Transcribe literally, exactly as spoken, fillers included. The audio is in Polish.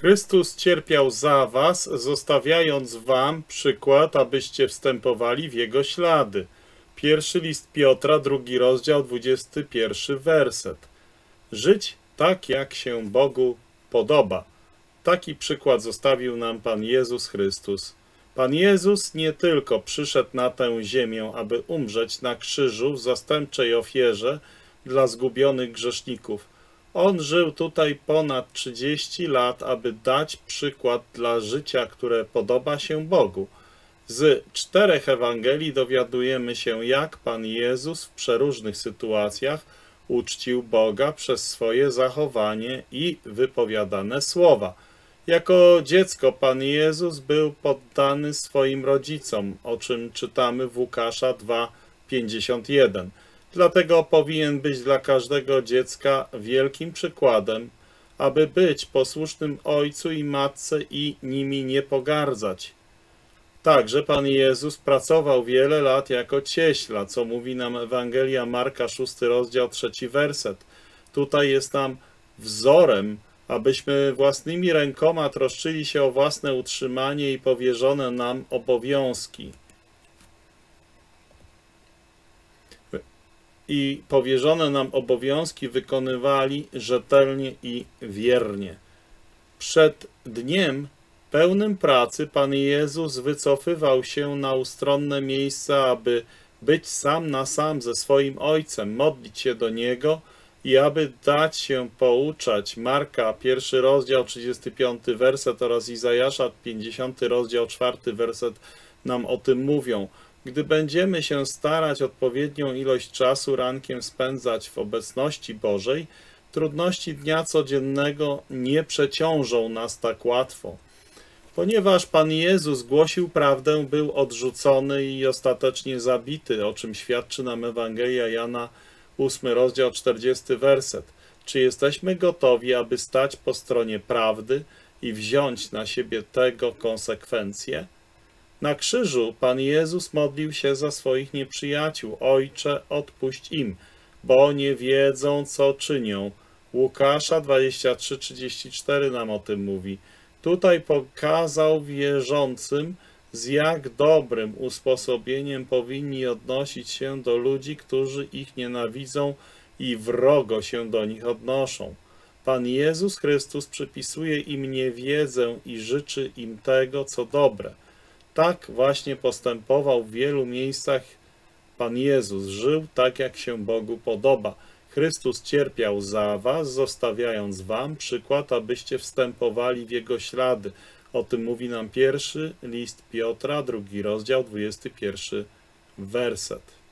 Chrystus cierpiał za was, zostawiając wam przykład, abyście wstępowali w Jego ślady. Pierwszy list Piotra, drugi rozdział, dwudziesty pierwszy werset. Żyć tak, jak się Bogu podoba. Taki przykład zostawił nam Pan Jezus Chrystus. Pan Jezus nie tylko przyszedł na tę ziemię, aby umrzeć na krzyżu w zastępczej ofierze dla zgubionych grzeszników. On żył tutaj ponad trzydzieści lat, aby dać przykład dla życia, które podoba się Bogu. Z czterech Ewangelii dowiadujemy się, jak Pan Jezus w przeróżnych sytuacjach uczcił Boga przez swoje zachowanie i wypowiadane słowa. Jako dziecko Pan Jezus był poddany swoim rodzicom, o czym czytamy w Łukasza dwa, pięćdziesiąt jeden. Dlatego powinien być dla każdego dziecka wielkim przykładem, aby być posłusznym ojcu i matce i nimi nie pogardzać. Także Pan Jezus pracował wiele lat jako cieśla, co mówi nam Ewangelia Marka, szósty rozdział, trzeci werset. Tutaj jest nam wzorem, abyśmy własnymi rękoma troszczyli się o własne utrzymanie i powierzone nam obowiązki. I powierzone nam obowiązki wykonywali rzetelnie i wiernie. Przed dniem pełnym pracy Pan Jezus wycofywał się na ustronne miejsca, aby być sam na sam ze swoim Ojcem, modlić się do Niego i aby dać się pouczać. Marka, pierwszy rozdział, trzydziesty piąty werset oraz Izajasza, pięćdziesiąty rozdział, czwarty werset nam o tym mówią. Gdy będziemy się starać odpowiednią ilość czasu rankiem spędzać w obecności Bożej, trudności dnia codziennego nie przeciążą nas tak łatwo. Ponieważ Pan Jezus głosił prawdę, był odrzucony i ostatecznie zabity, o czym świadczy nam Ewangelia Jana, ósmy rozdział, czterdziesty werset. Czy jesteśmy gotowi, aby stać po stronie prawdy i wziąć na siebie tego konsekwencje? Na krzyżu Pan Jezus modlił się za swoich nieprzyjaciół. Ojcze, odpuść im, bo nie wiedzą, co czynią. Łukasza dwadzieścia trzy, trzydzieści cztery nam o tym mówi. Tutaj pokazał wierzącym, z jak dobrym usposobieniem powinni odnosić się do ludzi, którzy ich nienawidzą i wrogo się do nich odnoszą. Pan Jezus Chrystus przypisuje im niewiedzę i życzy im tego, co dobre. Tak właśnie postępował w wielu miejscach Pan Jezus. Żył tak, jak się Bogu podoba. Chrystus cierpiał za was, zostawiając wam przykład, abyście wstępowali w Jego ślady. O tym mówi nam pierwszy list Piotra, drugi rozdział, dwudziesty pierwszy werset.